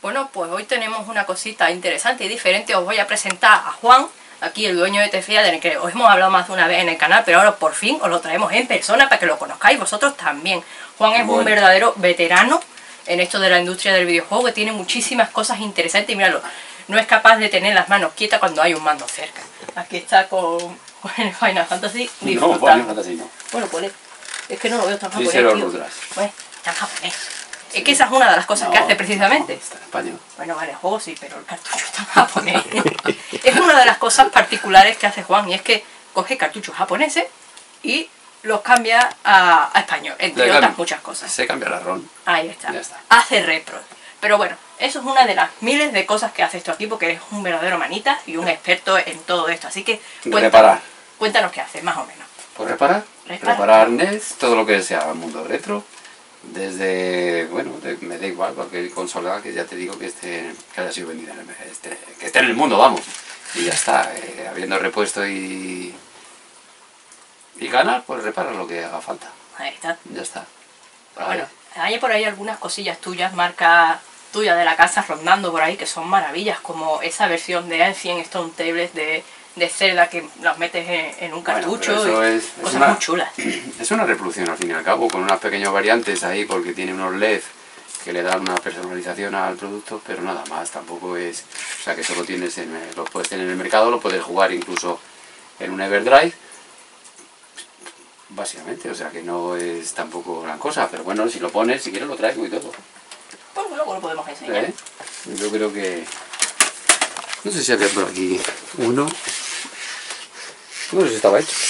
Bueno, pues hoy tenemos una cosita interesante y diferente. Os voy a presentar a Juan, aquí el dueño de Tefía, del que os hemos hablado más de una vez en el canal, pero ahora por fin os lo traemos en persona para que lo conozcáis vosotros también. Juan es un verdadero veterano en esto de la industria del videojuego, que tiene muchísimas cosas interesantes y míralo, no es capaz de tener las manos quietas cuando hay un mando cerca. Aquí está con el Final Fantasy disfrutando. No, Final Fantasy no. Bueno, pues es que no lo veo tan japonés, Díselo, tío. Rudras. Pues, tan japonés. Es que esa es una de las cosas que hace precisamente. Está en español. Bueno, vale, el juego sí, pero el cartucho está en japonés. Es una de las cosas particulares que hace Juan, y es que coge cartuchos japoneses y los cambia a español, entre otras muchas cosas. Se cambia la ROM. Ahí está. Ya está. Hace repro. Pero bueno, eso es una de las miles de cosas que hace esto aquí, porque es un verdadero manita y un experto en todo esto. Así que cuéntanos qué hace, más o menos. Pues reparar NES, todo lo que sea el mundo retro. Desde, bueno, me da igual cualquier consola que ya te digo que haya sido vendida, que esté en el mundo, vamos. Y ya está, habiendo repuesto y ganar, pues repara lo que haga falta. Ahí está. Ya está. Bueno, hay por ahí algunas cosillas tuyas, marca tuya de la casa, rondando por ahí, que son maravillas, como esa versión de Ancient Stone Tables de Zelda, que los metes en un cartucho, bueno, cosas muy chulas. Es una reproducción al fin y al cabo, con unas pequeñas variantes ahí, porque tiene unos LED que le dan una personalización al producto, pero nada más, tampoco es... O sea, que solo tienes lo puedes tener en el mercado, lo puedes jugar incluso en un Everdrive, básicamente, o sea que no es tampoco gran cosa, pero bueno, si lo pones, si quieres lo traigo y todo. Pues luego lo podemos enseñar. Yo creo que... No sé si había por aquí uno. No sé si estaba hecho.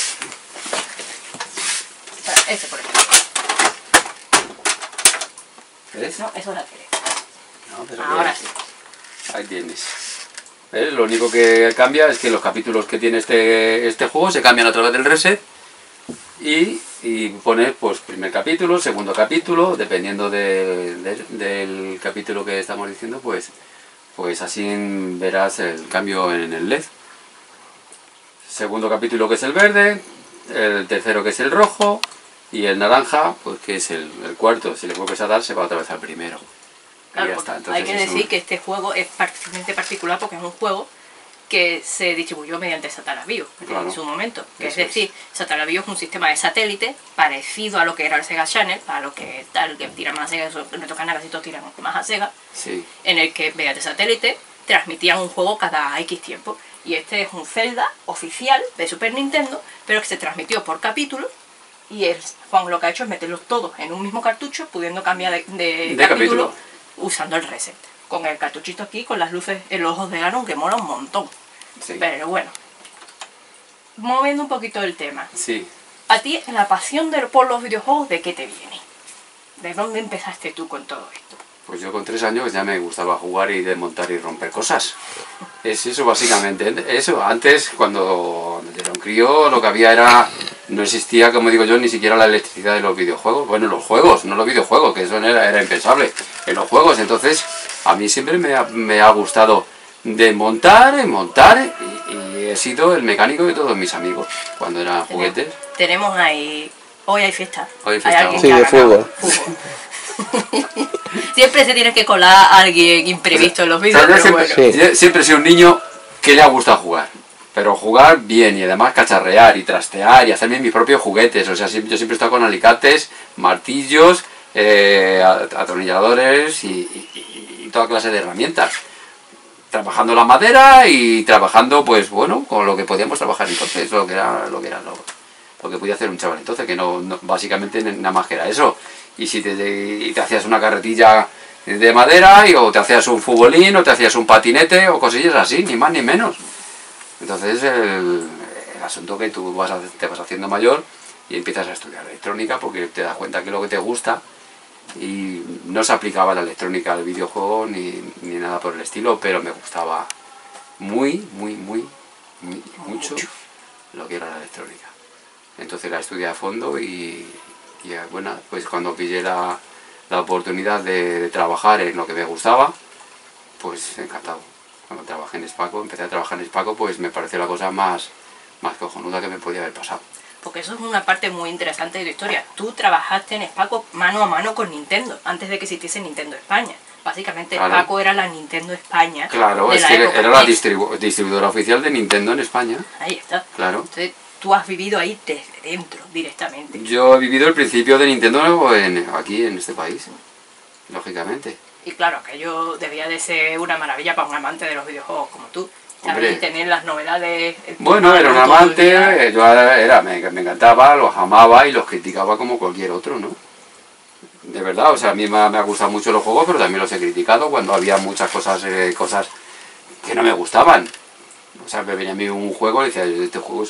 Ese por ejemplo. ¿Ves? No, eso es la tele. No, pero ahora sí. Ahí tienes. ¿Ves? Lo único que cambia es que los capítulos que tiene este juego se cambian a través del reset. Y pones pues primer capítulo, segundo capítulo, dependiendo del capítulo que estamos diciendo, pues así verás el cambio en el LED. Segundo capítulo que es el verde, el tercero que es el rojo y el naranja, pues que es el cuarto. Si le vuelves a dar se va otra vez al primero. Claro, y ya está. Entonces, hay que decir que este juego es particularmente particular porque es un juego que se distribuyó mediante Satellaview en su momento. Es decir, Satellaview es un sistema de satélite parecido a lo que era el Sega Channel, para los que tira más a Sega, en nuestro canal casi todos tiran más a Sega, en el que mediante satélite transmitían un juego cada X tiempo. Y este es un Zelda oficial de Super Nintendo, pero que se transmitió por capítulos, y Juan lo que ha hecho es meterlos todos en un mismo cartucho, pudiendo cambiar de capítulo usando el reset. Con el cartuchito aquí, con las luces en los ojos de Ganon, que mola un montón. Sí. Pero bueno, moviendo un poquito el tema. Sí. A ti, la pasión por los videojuegos, ¿de qué te viene? ¿De dónde empezaste tú con todo esto? Pues yo con 3 años ya me gustaba jugar y desmontar y romper cosas. Es eso básicamente. Eso, antes, cuando yo era un crío, lo que había era... No existía, como digo yo, ni siquiera la electricidad de los videojuegos. Bueno, los juegos, no los videojuegos, que eso era impensable. En los juegos, entonces, a mí siempre me ha gustado desmontar, montar, y he sido el mecánico de todos mis amigos cuando eran juguetes. Tenemos ahí... Hoy hay fiesta. Hoy hay fiesta. Sí, de fútbol. Siempre se tiene que colar a alguien imprevisto en los vídeos, pero siempre, bueno. Siempre he sido un niño que le ha gustado jugar. Pero jugar bien y además cacharrear y trastear y hacerme mis propios juguetes. O sea, yo siempre he estado con alicates, martillos, atornilladores y toda clase de herramientas. Trabajando la madera y trabajando, pues bueno, con lo que podíamos trabajar entonces, lo que podía hacer un chaval entonces, que no básicamente nada más que era eso. Y si te hacías una carretilla de madera, o te hacías un futbolín, o te hacías un patinete, o cosillas así, ni más ni menos. Entonces el asunto que tú te vas haciendo mayor y empiezas a estudiar electrónica porque te das cuenta que es lo que te gusta, y no se aplicaba la electrónica al videojuego ni nada por el estilo, pero me gustaba mucho lo que era la electrónica. Entonces la estudié a fondo y bueno, pues cuando pillé la oportunidad de trabajar en lo que me gustaba, pues encantado. Cuando trabajé en Spaco, empecé a trabajar en Spaco, pues me pareció la cosa más cojonuda que me podía haber pasado. Porque eso es una parte muy interesante de tu historia. Tú trabajaste en Spaco mano a mano con Nintendo, antes de que existiese Nintendo España. Básicamente Claro. Paco era la Nintendo España. Claro, de es la que época. era la distribuidora oficial de Nintendo en España. Ahí está. Claro. Entonces tú has vivido ahí desde dentro, directamente. Yo he vivido el principio de Nintendo aquí en este país, lógicamente. Y claro, aquello debía de ser una maravilla para un amante de los videojuegos como tú. Hombre. ¿Sabes? Y tener las novedades... Bueno, era un todo el amante, día. me encantaba, los amaba y los criticaba como cualquier otro, ¿no? De verdad, o sea, a mí me ha gustado mucho los juegos, pero también los he criticado cuando había muchas cosas que no me gustaban. O sea, me venía a mí un juego y decía, este juego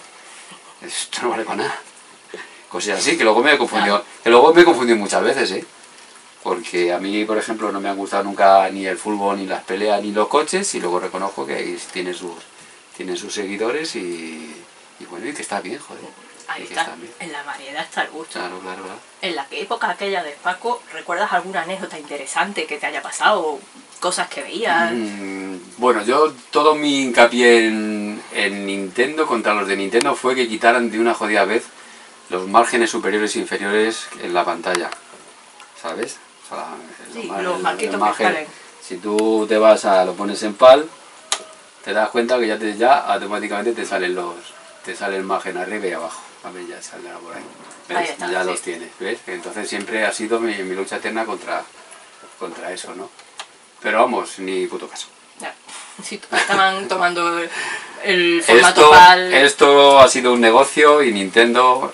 esto no vale para nada. Cosas así, que luego me confundió muchas veces, ¿eh? Porque a mí, por ejemplo, no me han gustado nunca ni el fútbol, ni las peleas, ni los coches, y luego reconozco que ahí tiene sus seguidores y bueno, y que está bien, joder. Ahí Y que está, bien. en la variedad está el gusto. Claro, claro, claro. En la época aquella de Paco, ¿recuerdas alguna anécdota interesante que te haya pasado? Cosas que veías. Bueno, yo todo mi hincapié en Nintendo contra los de Nintendo fue que quitaran de una jodida vez los márgenes superiores e inferiores en la pantalla, ¿sabes? O sea, Sí, los marquitos que margen, salen. si tú lo pones en PAL, te das cuenta que ya automáticamente te sale el margen arriba y abajo. A ver, ya saldrá por ahí. ¿Ves? Ahí está, Ya sí. los tienes, ¿ves? Entonces siempre ha sido mi lucha eterna contra eso, ¿no? Pero vamos, ni puto caso. Ya. Sí, estaban tomando el formato PAL. Esto ha sido un negocio y Nintendo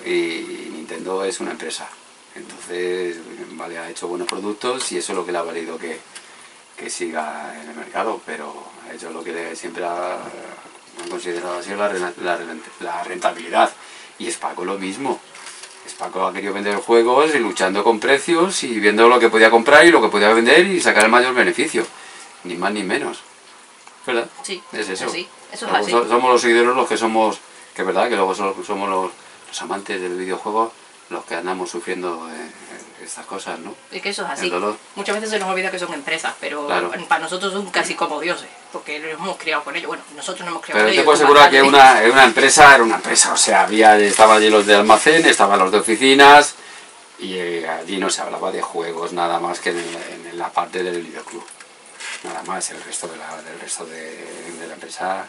es una empresa. Entonces, vale, ha hecho buenos productos y eso es lo que le ha valido que siga en el mercado, pero ha hecho lo que siempre han considerado así la rentabilidad. Y Spaco lo mismo. Spaco ha querido vender juegos y luchando con precios y viendo lo que podía comprar y lo que podía vender y sacar el mayor beneficio. Ni más ni menos. ¿Verdad? Sí, es eso. así. Eso es Luego así. Somos los seguidores los que somos, que es verdad que luego somos los amantes del videojuego los que andamos sufriendo estas cosas, ¿no? Y que eso es así. El dolor. Muchas veces se nos olvida que son empresas, pero Claro. para nosotros son casi como dioses, porque nos hemos criado con ellos. Bueno, nosotros no hemos criado Pero con te ellos. puedo asegurar que una empresa era una empresa, o sea, estaban allí los de almacén, estaban los de oficinas y allí no se hablaba de juegos nada más que en la parte del videoclub. Nada más, el resto de la empresa,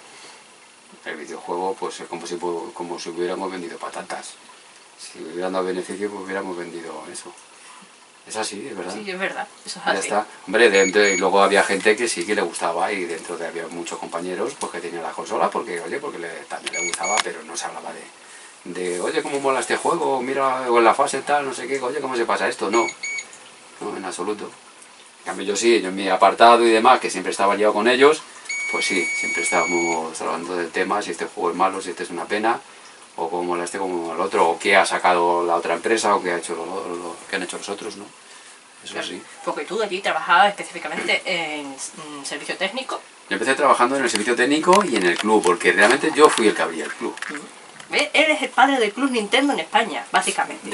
el videojuego, pues es como si hubiéramos vendido patatas. Si hubieran dado beneficio, pues hubiéramos vendido eso. Es así, es verdad. Sí, es verdad, eso es Ya así. está. Hombre, y luego había gente que sí que le gustaba y dentro había muchos compañeros pues que tenían la consola porque también le gustaba, pero no se hablaba de oye, cómo mola este juego, mira, o en la fase tal, no sé qué, oye, cómo se pasa esto. No, en absoluto. En cambio yo sí, yo en mi apartado y demás, que siempre estaba liado con ellos, pues sí, siempre estábamos hablando del tema, si este juego es malo, si este es una pena, o cómo mola este, cómo mola el otro, o qué ha sacado la otra empresa, o qué han hecho los otros, ¿no? Eso Claro, sí. porque tú allí trabajabas específicamente en servicio técnico. Yo empecé trabajando en el servicio técnico y en el club, porque realmente yo fui el que abría el club. ¿Ves? Eres el padre del Club Nintendo en España, básicamente.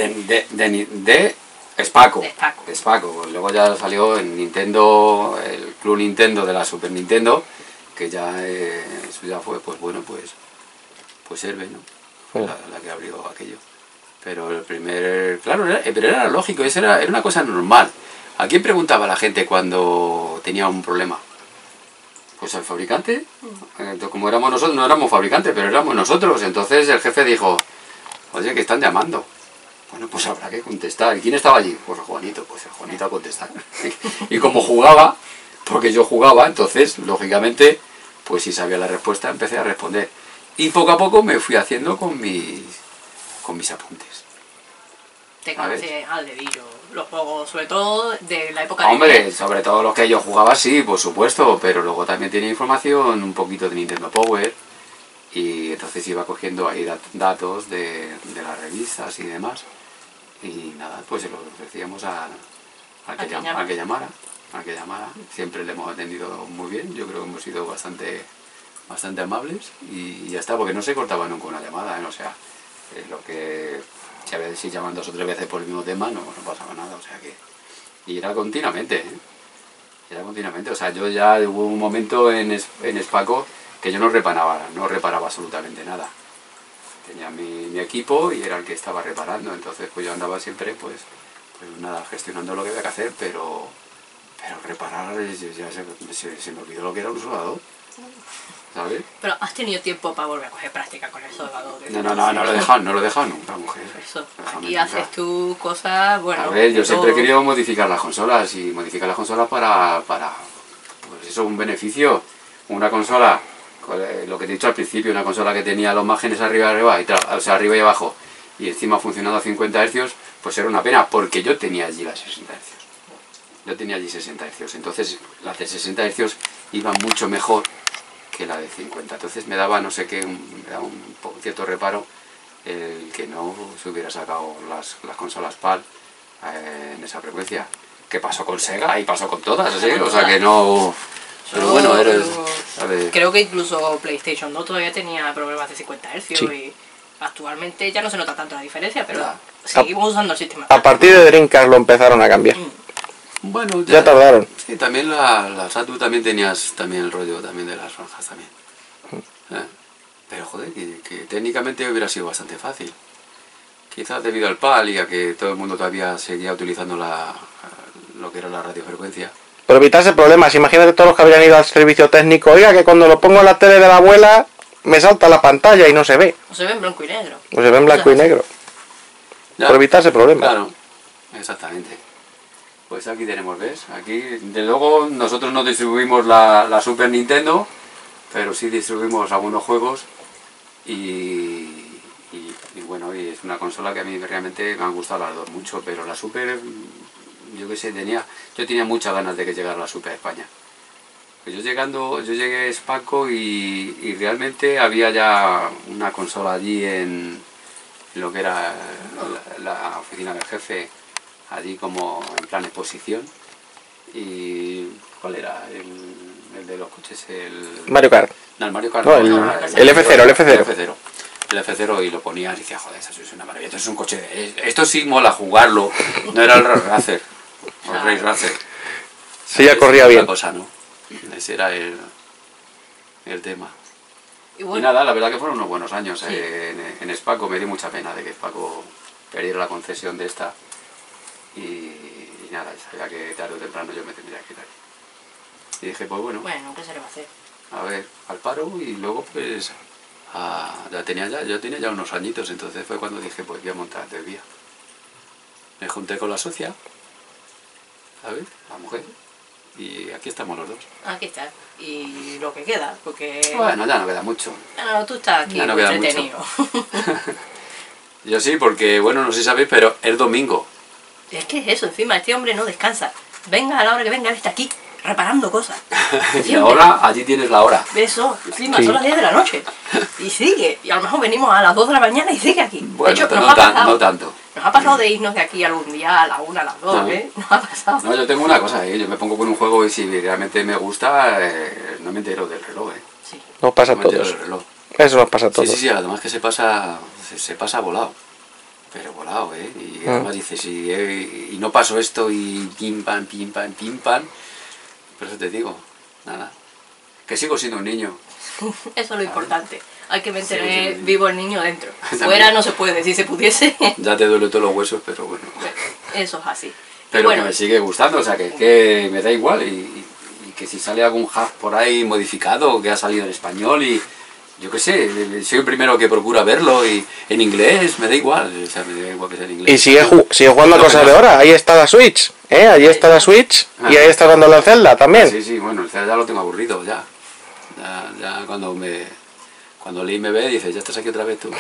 De Spaco. De Spaco. De Spaco. Luego ya salió en Nintendo, el club Nintendo de la Super Nintendo, que ya eso ya fue, pues bueno, pues Herbe, ¿no? Fue la que abrió aquello. Pero el primer... Claro, pero era lógico, eso era una cosa normal. ¿A quién preguntaba la gente cuando tenía un problema? Pues al fabricante. Como éramos nosotros, no éramos fabricantes, pero éramos nosotros. Entonces el jefe dijo, oye, que están llamando. Bueno, pues habrá que contestar. ¿Y quién estaba allí? Pues Juanito. Pues el Juanito a contestar. Y como jugaba, porque yo jugaba, entonces, lógicamente, pues si sabía la respuesta, empecé a responder. Y poco a poco me fui haciendo con mis apuntes. Te conoces al dedillo los juegos, sobre todo de la época Hombre, de... sobre todo los que yo jugaba, sí, por supuesto, pero luego también tenía información un poquito de Nintendo Power y entonces iba cogiendo ahí datos de las revistas y demás y nada, pues se los ofrecíamos al que llamara. Siempre le hemos atendido muy bien, yo creo que hemos sido bastante amables y ya está, porque no se cortaba nunca una llamada, ¿eh? O sea, lo que... Si llaman 2 o 3 veces por el mismo tema, no pasaba nada, o sea que... Y era continuamente, ¿eh? Era continuamente, o sea, yo ya hubo un momento en Spaco que yo no reparaba absolutamente nada. Tenía mi equipo y era el que estaba reparando, entonces pues yo andaba siempre, pues nada, gestionando lo que había que hacer, pero Pero reparar, ya se me olvidó lo que era un soldador, ¿sabes? Pero has tenido tiempo para volver a coger práctica con el soldador. No lo he dejado nunca, mujer. Eso, aquí haces tú cosas, bueno... A ver, yo siempre he querido modificar las consolas, y modificar las consolas para pues eso, un beneficio. Una consola, lo que te he dicho al principio, una consola que tenía los márgenes arriba, o sea, arriba y abajo, y encima funcionando a 50 Hz, pues era una pena, porque yo tenía allí las 60 Hz. Yo tenía allí 60 Hz, entonces las de 60 Hz iban mucho mejor que la de 50. Entonces me daba, no sé qué, me daba un cierto reparo el que no se hubiera sacado las consolas PAL en esa frecuencia. Que pasó con Sega y pasó con todas, ¿sí? O sea que no... Pero bueno, creo que incluso PlayStation 2 todavía tenía problemas de 50 Hz sí. Y actualmente ya no se nota tanto la diferencia, pero seguimos usando el sistema. A partir de Dreamcast lo empezaron a cambiar. Bueno, ya tardaron. Sí, también la Saturn también tenías también el rollo también de las franjas también. Pero joder, que técnicamente hubiera sido bastante fácil. Quizás debido al PAL y a que todo el mundo todavía seguía utilizando lo que era la radiofrecuencia. Pero evitarse problemas, imagínate todos los que habrían ido al servicio técnico, oiga, que cuando lo pongo en la tele de la abuela me salta la pantalla y no se ve. O se ve en blanco y negro. O se ve en blanco y negro. Ya, por evitarse problemas. Claro, exactamente. Pues aquí tenemos, ¿ves? Aquí, de luego, nosotros no distribuimos la Super Nintendo, pero sí distribuimos algunos juegos y bueno, y es una consola que a mí realmente me han gustado las dos mucho, pero la Super, yo qué sé, yo tenía muchas ganas de que llegara la Super a España. Pues yo llegué a Espaco y realmente había ya una consola allí en lo que era la oficina del jefe, allí como en plan exposición. Y ¿cuál era? El de los coches, Mario Kart. No, el Mario Kart. No, el F0. El F0 y lo ponías y decías, joder, eso es una maravilla. Esto es un coche esto sí mola jugarlo. No era el Racer o el Race Racer. Sí, ya corría bien. Cosa, ¿no? Ese era el tema. Y, bueno, y nada, la verdad que fueron unos buenos años. Sí. En Espaco me dio mucha pena de que Espaco perdiera la concesión de esta. Y nada, sabía que tarde o temprano yo me tendría que ir ahí. Y dije, pues bueno, ¿qué se le va a hacer? a ver, al paro, y luego pues yo tenía ya unos añitos, entonces fue cuando dije, pues voy a montar del vía. Me junté con la socia, ¿sabes? La mujer, y aquí estamos los dos. Aquí está, y lo que queda, porque... Bueno, ya no queda mucho. No, tú estás aquí no muy entretenido. Yo sí, porque, bueno, no sé si sabéis, pero es domingo. Es que es eso, encima, este hombre no descansa. Venga a la hora que venga, él está aquí, reparando cosas. Y ahora, allí tienes la hora. Eso, encima, son las 10 de la noche. Y sigue, y a lo mejor venimos a las 2 de la mañana y sigue aquí. Bueno, de hecho, no tanto. Nos ha pasado de irnos de aquí algún día a la 1, a las 2, ¿eh? Nos ha pasado. No, yo tengo una cosa, yo me pongo con un juego y si realmente me gusta, no me entero del reloj, Sí. Nos pasa a todos. Eso nos pasa a todos. Sí, además que se pasa volado. Pero volado, y además dices, y no pasó esto, y pim pam, pim pam, pim pam. Por eso te digo, nada, que sigo siendo un niño. Eso es lo importante. Hay que mantener vivo el niño dentro. Fuera no se puede, si se pudiese. Ya te duele todos los huesos, pero bueno. Eso es así. Pero bueno, que me sigue gustando, o sea, que me da igual, y que si sale algún hack por ahí modificado, que ha salido en español, y yo qué sé, soy el primero que procura verlo, y en inglés, me da igual, o sea, me da igual que sea en inglés. Y sigue jugando a cosas de ahora, ahí está la Switch, allí está la Switch, y ahí está dando la Zelda también. Sí, bueno, el Zelda ya lo tengo aburrido, ya cuando Lee me ve, dice, ya estás aquí otra vez tú.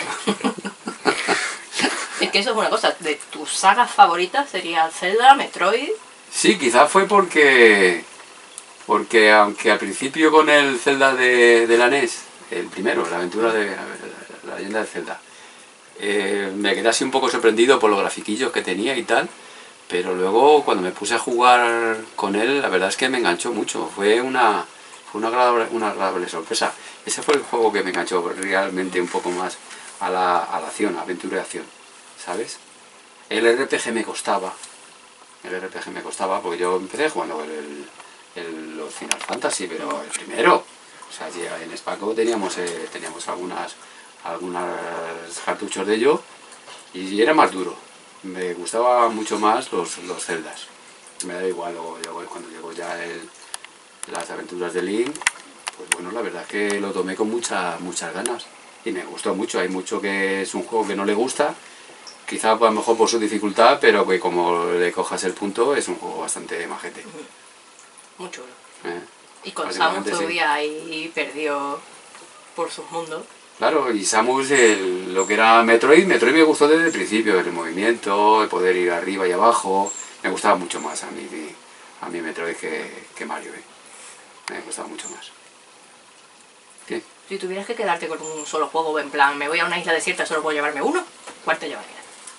Es que eso es una cosa, de tus sagas favoritas sería Zelda, Metroid... Sí, quizás fue porque aunque al principio con el Zelda de la NES, el primero, la aventura de la leyenda de Zelda, me quedé así un poco sorprendido por los grafiquillos que tenía y tal, pero luego cuando me puse a jugar con él, la verdad es que me enganchó mucho, fue una agradable sorpresa. Ese fue el juego que me enganchó realmente un poco más a la acción, a la aventura de acción, ¿sabes? El RPG me costaba, porque yo empecé jugando los Final Fantasy, pero el primero. O sea, en Spaco teníamos algunas cartuchos de ello y era más duro. Me gustaba mucho más los Zeldas. Me da igual, cuando llegó ya las aventuras de Link, pues bueno, la verdad es que lo tomé con muchas ganas. Y me gustó mucho, hay mucho que es un juego que no le gusta, quizá a lo mejor por su dificultad, pero que como le cojas el punto, es un juego bastante majete. Muy chulo. ¿Eh? Y con Samus todavía ahí perdió por sus mundos. Claro, y Samus, lo que era Metroid me gustó desde el principio, el movimiento, el poder ir arriba y abajo. Me gustaba mucho más a mí Metroid que Mario, me gustaba mucho más. ¿Qué? Si tuvieras que quedarte con un solo juego, en plan, me voy a una isla desierta, solo puedo llevarme uno, ¿cuál te llevarías?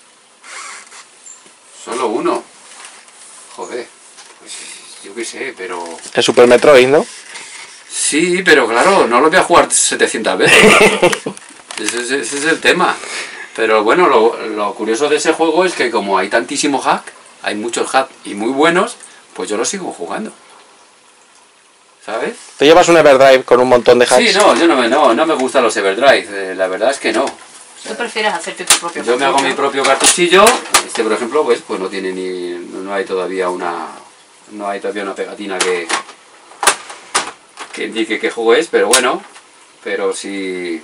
¿Solo uno? Joder, pues yo qué sé, pero... El Super Metroid, ¿no? Sí, pero claro, no lo voy a jugar 700 veces. Ese es el tema. Pero bueno, lo curioso de ese juego es que como hay tantísimo hack, hay muchos hack y muy buenos, pues yo lo sigo jugando. ¿Sabes? ¿Te llevas un Everdrive con un montón de hacks? Sí, no, yo no me gustan los Everdrive, la verdad es que no. ¿Tú prefieres hacerte tu propio Yo me hago mi propio cartuchillo, por ejemplo, pues no tiene no hay todavía una pegatina que indique qué juego es, pero bueno, pero sí,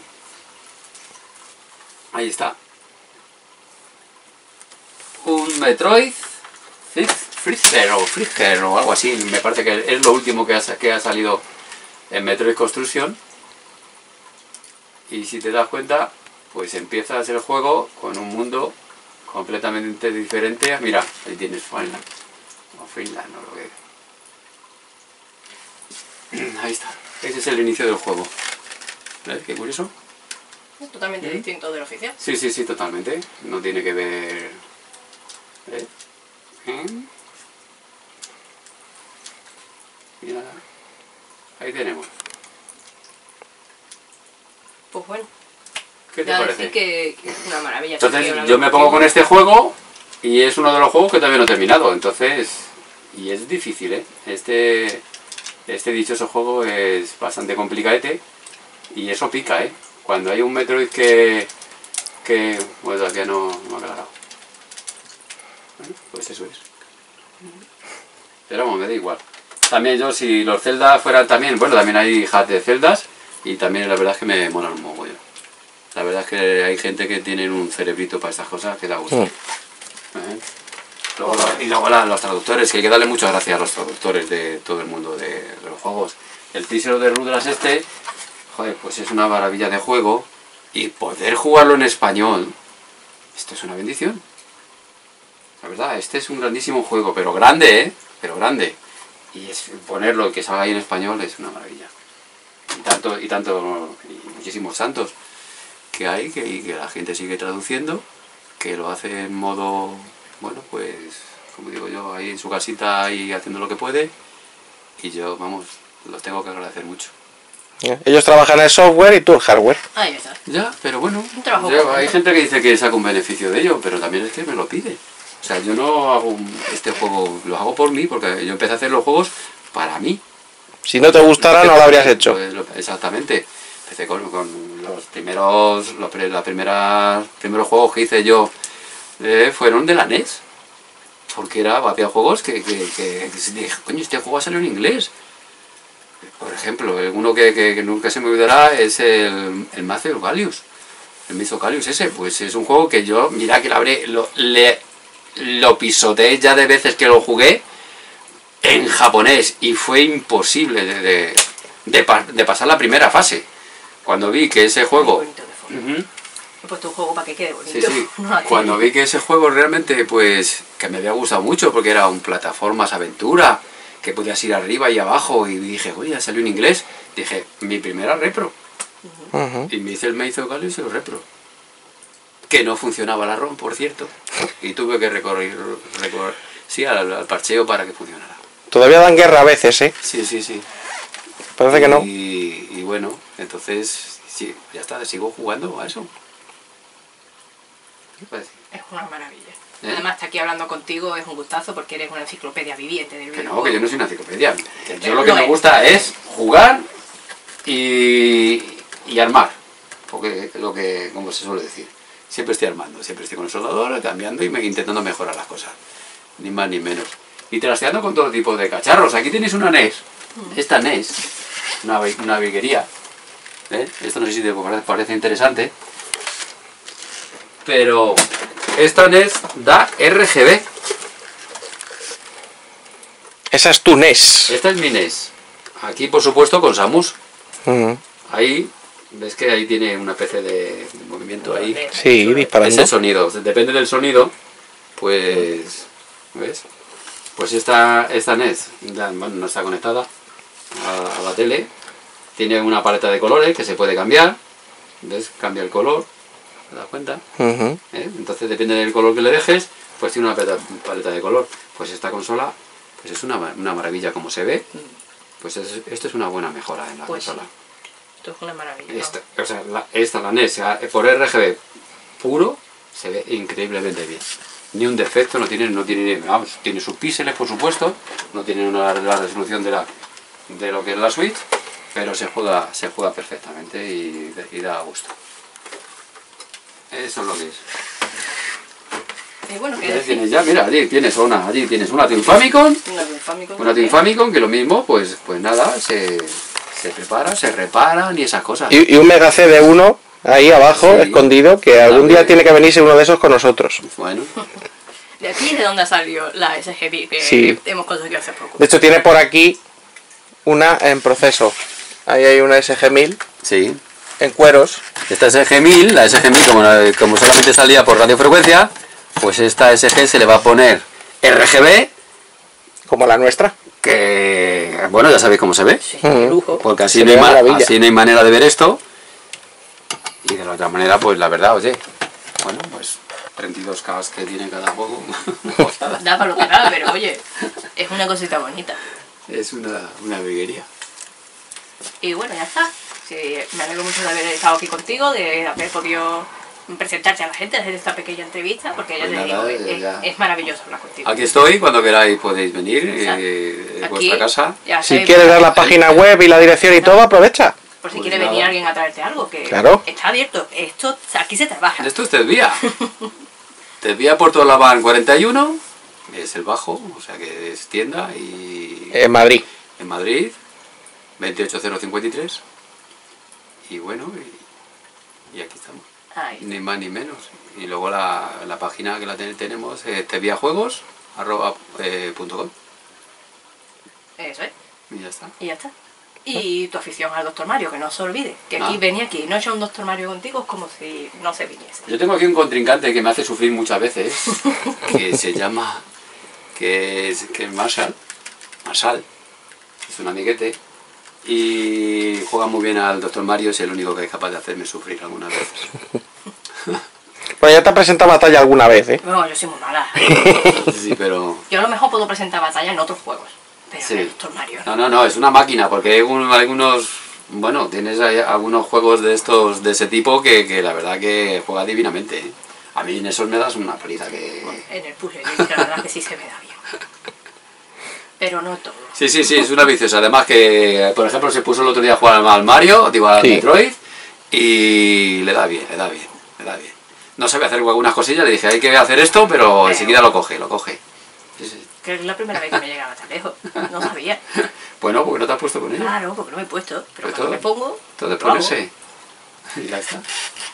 ahí está. Un Metroid Freezer o algo así, me parece que es lo último que ha salido en Metroid Construction. Y si te das cuenta, pues empiezas el juego con un mundo completamente diferente. Mira, ahí tienes Finland, o Finland, o lo que... Ahí está, ese es el inicio del juego. ¿Ves? Qué curioso. Es totalmente distinto del oficial. Sí, totalmente. No tiene que ver... Mira, ahí tenemos. Pues bueno. ¿Qué te parece? Decir que es una maravilla. Entonces yo me pongo con este juego y es uno de los juegos que todavía no he terminado. Entonces, y es difícil, ¿eh? Este dichoso juego es bastante complicadete y eso pica, ¿eh? Cuando hay un Metroid que bueno, todavía no ha aclarado. Bueno, pues eso es. Pero vamos, me da igual. También yo, si los Zelda fueran también, bueno, también hay hacks de Zeldas y también la verdad es que me molan un mogollón. La verdad es que hay gente que tiene un cerebrito para estas cosas que da gusto. Y luego los traductores, que hay que darle muchas gracias a los traductores de todo el mundo de los juegos. El Teaser de Rudras joder, pues es una maravilla de juego y poder jugarlo en español, esto es una bendición. La verdad, este es un grandísimo juego, pero grande, pero grande. Y ponerlo y que salga ahí en español es una maravilla. Y muchísimos santos que hay, que la gente sigue traduciendo, que lo hace en modo, bueno, pues, como digo yo, ahí en su casita, ahí haciendo lo que puede. Y yo, vamos, los tengo que agradecer mucho. Ellos trabajan en el software y tú el hardware. Ahí está. Ya, pero bueno, hay gente que dice que saca un beneficio de ello, pero también es que me lo pide. O sea, yo no hago este juego, lo hago por mí, porque yo empecé a hacer los juegos para mí. Si no te gustara, no lo habrías hecho. Pues, exactamente. Empecé con los primeros juegos que hice yo, fueron de la NES. Porque había juegos que dije, coño, este juego ha salido en inglés. Por ejemplo, uno que nunca se me olvidará es el Master Galius. El Myth of Galius ese, pues es un juego que yo, mira que lo pisoteé ya de veces que lo jugué en japonés y fue imposible de pasar la primera fase. Cuando vi que ese juego... He puesto un juego para que quede bonito. Sí. Cuando vi que ese juego realmente, pues, que me había gustado mucho porque era un plataformas aventura, que podías ir arriba y abajo, y dije, oye, ya salió en inglés. Dije, mi primera repro. Y me hice el Myth of Galius y el repro. Que no funcionaba la ROM, por cierto. Y tuve que recorrer sí, al parcheo para que funcionara. Todavía dan guerra a veces, ¿eh? Sí. Parece que no. Y bueno, entonces, sí, ya está, sigo jugando a eso. Es una maravilla. Además, estar aquí hablando contigo es un gustazo porque eres una enciclopedia viviente del videojuego. Que no, que yo no soy una enciclopedia. Yo lo que me gusta es jugar y armar. Porque como se suele decir, siempre estoy armando, siempre estoy con el soldador, cambiando y intentando mejorar las cosas. Ni más ni menos. y trasteando con todo tipo de cacharros. Aquí tenéis una NES. Esta NES, una viguería. Esto no sé si te parece interesante. Pero esta NES da RGB. Esa es tu NES. Esta es mi NES. Aquí, por supuesto, con Samus. Ujú. Ahí, ves que ahí tiene una especie de movimiento ahí. Sí, disparando. Es el sonido. Depende del sonido, pues... ¿Ves? Pues esta NES bueno, no está conectada a la tele. Tiene una paleta de colores que se puede cambiar. ¿Ves? Cambia el color. ¿Te das cuenta? Ujú. Entonces, depende del color que le dejes, pues tiene una paleta de color. Pues esta consola pues es una maravilla como se ve. Pues esto es una buena mejora en la Pues consola. Esto es una maravilla. La NES por RGB puro se ve increíblemente bien. Ni un defecto, no tiene vamos, tiene sus píxeles por supuesto, no tiene la resolución de lo que es la Switch, pero se juega perfectamente y da gusto. Eso es lo que es. Bueno, ¿qué Ya decir? tienes, ya, mira, allí tienes una Team Famicom. Una Team Famicom que lo mismo, pues nada, se prepara, se reparan y esas cosas. Y un Mega CD1 ahí abajo, Sí. escondido, que algún día tiene que venirse uno de esos con nosotros. Bueno, De aquí es de donde salió la SGB que Sí. hemos conseguido hace poco. De hecho, tiene por aquí una en proceso. Ahí hay una SG-1000 sí. en cueros. Esta SG-1000, la SG-1000 como solamente salía por radiofrecuencia, pues esta SG se le va a poner RGB, Como la nuestra. que bueno, ya sabéis cómo se ve, Sí, Ujú. qué lujo. porque Se ve maravilla. así no hay manera de ver esto, y de la otra manera, pues la verdad, oye, bueno, pues 32K que tiene cada juego, Da para lo que da, pero oye, es una cosita bonita. es una viguería. Y bueno, ya está. Sí, me alegro mucho de haber estado aquí contigo, de haber podido presentarte a la gente, hacer esta pequeña entrevista, porque ya Pues te nada, digo, ya. es maravilloso hablar contigo. Aquí estoy, cuando queráis podéis venir, Exacto. es Aquí, vuestra casa. ya Si sabéis, quieres dar la página web y la dirección y todo, aprovecha. por si Pues quiere nada. venir alguien a traerte algo, que Claro. está abierto. Esto, aquí se trabaja. Esto es Tesvía. Tesvía Puerto Laván 41, es el bajo, o sea que es tienda, y En Madrid. en Madrid, 28053. Y bueno, y aquí estamos, Ahí. ni más ni menos. Y luego la página que tenemos es tesviajuegos.com Eso es. y ya está. Y ya está. Y tu afición al Dr. Mario, que no se olvide. Que aquí venía aquí, no he hecho un Dr. Mario contigo, es como si no se viniese. Yo tengo aquí un contrincante que me hace sufrir muchas veces, que se llama, que es Marshall, es un amiguete, y juega muy bien al Dr. Mario, es el único que es capaz de hacerme sufrir algunas veces. Pues ya te ha presentado batalla alguna vez, ¿eh? No, yo soy muy mala. Sí, pero... Yo a lo mejor puedo presentar batalla en otros juegos. Pero Sí. en el Dr. Mario no. No, es una máquina, porque hay algunos, bueno, tienes ahí algunos juegos de ese tipo que la verdad que juega divinamente, ¿eh? A mí en esos me das una paliza que... En el puzzle, la verdad que sí se me da bien. Pero no todo. Sí, es una viciosa. Además que, por ejemplo, se puso el otro día a jugar al Mario, digo al Sí. Metroid, y le da bien. No sabe hacer algunas cosillas, le dije, hay que hacer esto, pero enseguida lo coge. Sí. Que es la primera vez que me llegaba tan lejos. No sabía. Bueno, porque no te has puesto con ello. Claro, porque no me he puesto. Pero Pues cuando me pongo. todo de lo hago. ponerse. Y ya está.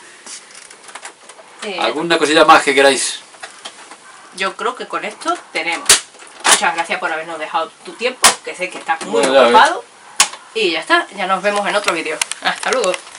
Eh, ¿Alguna cosilla más que queráis? Yo creo que con esto tenemos. Muchas gracias por habernos dejado tu tiempo, que sé que estás muy Bueno, ya ves. ocupado. Y ya está, ya nos vemos en otro vídeo. Hasta luego.